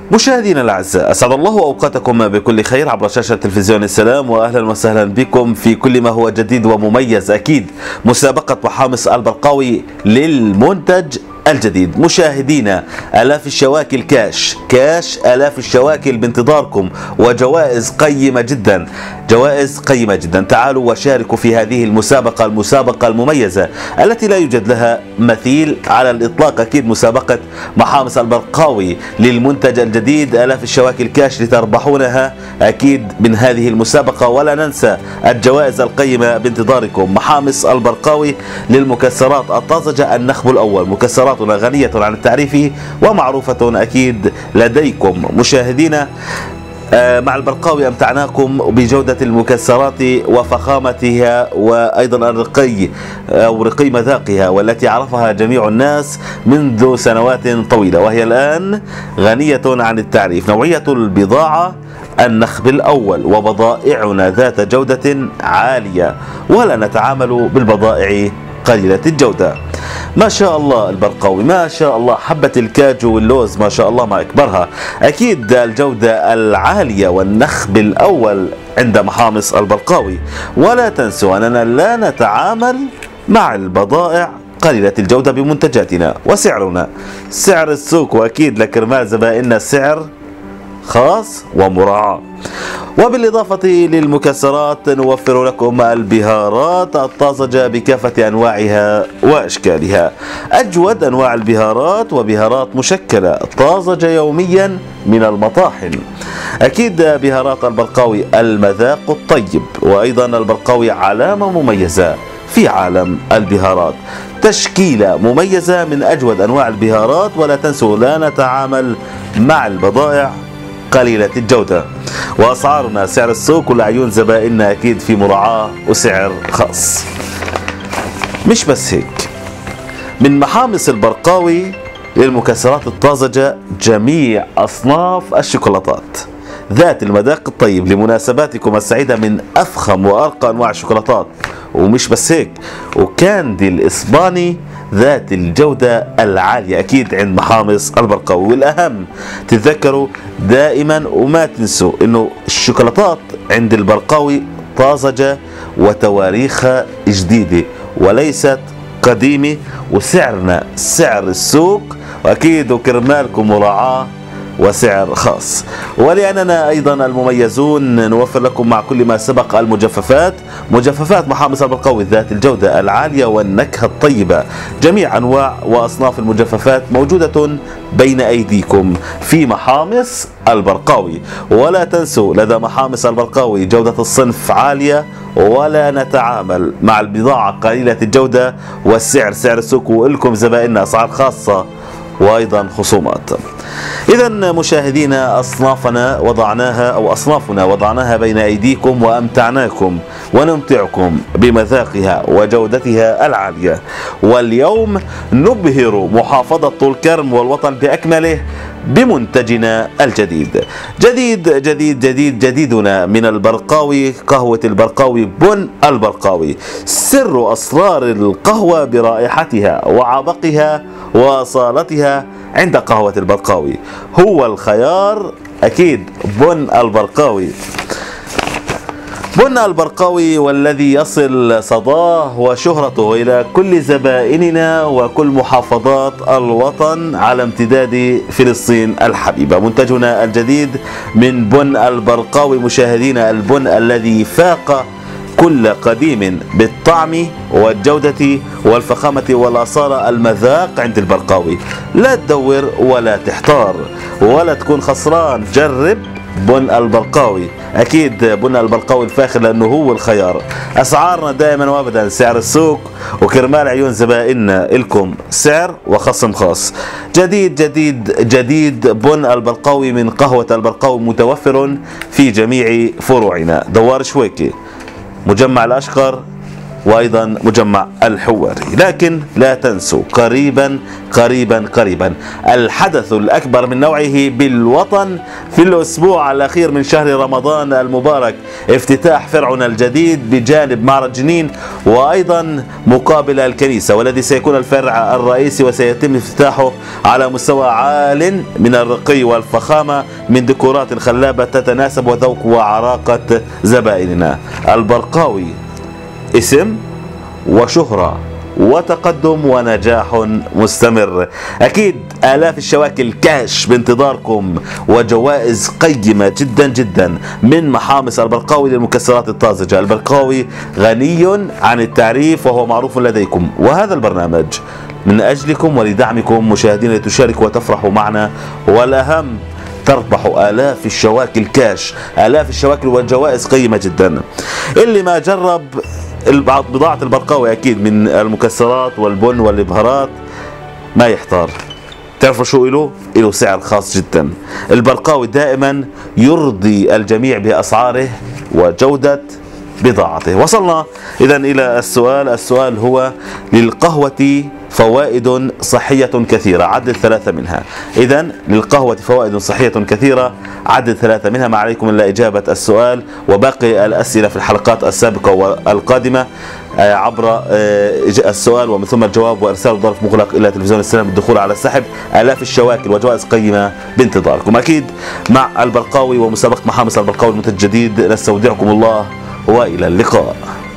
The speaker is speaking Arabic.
مشاهدينا الاعزاء، اسعد الله اوقاتكم بكل خير عبر شاشه تلفزيون السلام، واهلا وسهلا بكم في كل ما هو جديد ومميز. اكيد مسابقه محامص البرقاوي للمنتج الجديد. مشاهدينا، آلاف الشواكل كاش آلاف الشواكل بانتظاركم، وجوائز قيمة جدا، جوائز قيمة جدا. تعالوا وشاركوا في هذه المسابقة المميزة التي لا يوجد لها مثيل على الإطلاق. أكيد مسابقة محامص البرقاوي للمنتج الجديد، آلاف الشواكل كاش لتربحونها أكيد من هذه المسابقة. ولا ننسى الجوائز القيمة بانتظاركم. محامص البرقاوي للمكسرات الطازجة، النخب الأول. مكسرات غنية عن التعريف ومعروفة أكيد لديكم. مشاهدينا، مع البرقاوي أمتعناكم بجودة المكسرات وفخامتها، وأيضا الرقي أو رقي مذاقها، والتي عرفها جميع الناس منذ سنوات طويلة، وهي الآن غنية عن التعريف. نوعية البضاعة النخب الأول، وبضائعنا ذات جودة عالية، ولا نتعامل بالبضائع قليلة الجودة. ما شاء الله البرقاوي، ما شاء الله، حبة الكاجو واللوز ما شاء الله ما أكبرها. أكيد الجودة العالية والنخب الأول عند محامص البرقاوي. ولا تنسوا أننا لا نتعامل مع البضائع قليلة الجودة بمنتجاتنا، وسعرنا سعر السوق، وأكيد لكرمال زبائننا سعر خاص ومراعاة. وبالإضافة للمكسرات نوفر لكم البهارات الطازجة بكافة أنواعها وأشكالها. أجود أنواع البهارات، وبهارات مشكلة طازجة يوميا من المطاحن. أكيد بهارات البرقاوي المذاق الطيب، وأيضا البرقاوي علامة مميزة في عالم البهارات، تشكيلة مميزة من أجود أنواع البهارات. ولا تنسوا لا نتعامل مع البضائع قليلة الجودة، وأسعارنا سعر السوق، والعيون زبائننا أكيد في مراعاة وسعر خاص. مش بس هيك، من محامص البرقاوي للمكسرات الطازجة جميع أصناف الشوكولاتات ذات المذاق الطيب لمناسباتكم السعيدة، من أفخم وأرقى أنواع الشوكولاتات. ومش بس هيك، وكاندي الإسباني ذات الجودة العالية أكيد عند محامص البرقاوي. والأهم تتذكروا دائما وما تنسوا إنه الشوكولاتات عند البرقاوي طازجة وتواريخها جديدة وليست قديمة، وسعرنا سعر السوق، وأكيد وكرمالكم مراعاة وسعر خاص. ولأننا أيضا المميزون نوفر لكم مع كل ما سبق المجففات، مجففات محامص البرقاوي ذات الجودة العالية والنكهة الطيبة. جميع أنواع وأصناف المجففات موجودة بين أيديكم في محامص البرقاوي. ولا تنسوا لدى محامص البرقاوي جودة الصنف عالية، ولا نتعامل مع البضاعة قليلة الجودة، والسعر سعر السوق، ولكم زبائننا أسعار خاصة وأيضا خصومات. إذا مشاهدينا، أصنافنا وضعناها بين أيديكم، وأمتعناكم ونمتعكم بمذاقها وجودتها العالية. واليوم نبهر محافظة طول كرم والوطن بأكمله بمنتجنا الجديد. جديدنا من البرقاوي، قهوة البرقاوي، بن البرقاوي. سر أسرار القهوة برائحتها وعبقها وأصالتها عند قهوة البرقاوي هو الخيار. أكيد بن البرقاوي، بن البرقاوي، والذي يصل صداه وشهرته إلى كل زبائننا وكل محافظات الوطن على امتداد فلسطين الحبيبة. منتجنا الجديد من بن البرقاوي. مشاهدينا، البن الذي فاق كل قديم بالطعم والجودة والفخامة والأصالة. المذاق عند البرقاوي، لا تدور ولا تحتار ولا تكون خسران. جرب بن البرقاوي. أكيد بن البرقاوي الفاخر لأنه هو الخيار. أسعارنا دائما وأبدا سعر السوق، وكرمال عيون زبائننا لكم سعر وخصم خاص. جديد بن البرقاوي من قهوة البرقاوي، متوفر في جميع فروعنا. دوار شويكي، مجمع الأشقر، وأيضا مجمع الحواري. لكن لا تنسوا قريبا قريبا قريبا الحدث الأكبر من نوعه بالوطن في الأسبوع الأخير من شهر رمضان المبارك، افتتاح فرعنا الجديد بجانب معرض جنين وأيضا مقابل الكنيسة، والذي سيكون الفرع الرئيسي وسيتم افتتاحه على مستوى عال من الرقي والفخامة من ديكورات خلابة تتناسب وذوق وعراقة زبائننا. البرقاوي اسم وشهرة وتقدم ونجاح مستمر. أكيد آلاف الشواكل كاش بانتظاركم وجوائز قيمة جدا جدا من محامص البرقاوي للمكسرات الطازجة. البرقاوي غني عن التعريف وهو معروف لديكم، وهذا البرنامج من أجلكم ولدعمكم مشاهدين لتشاركوا وتفرحوا معنا، والأهم تربحوا آلاف الشواكل كاش، آلاف الشواكل والجوائز قيمة جدا. اللي ما جرب بضاعة البرقاوي أكيد من المكسرات والبن والإبهارات ما يحتار. تعرفوا شو له سعر خاص جدا. البرقاوي دائما يرضي الجميع بأسعاره وجودة بضاعته. وصلنا إذا إلى السؤال هو: للقهوة فوائد صحية كثيرة، عدد 3 منها. إذا للقهوة فوائد صحية كثيرة، عدد 3 منها. ما عليكم إلا إجابة السؤال، وباقي الأسئلة في الحلقات السابقة والقادمة عبر السؤال ومن ثم الجواب وإرسال ظرف مغلق إلى تلفزيون السلام بالدخول على السحب. آلاف الشواكل وجوائز قيمة بانتظاركم. أكيد مع البرقاوي ومسابقة محامص البرقاوي المنتج الجديد نستودعكم الله وإلى اللقاء.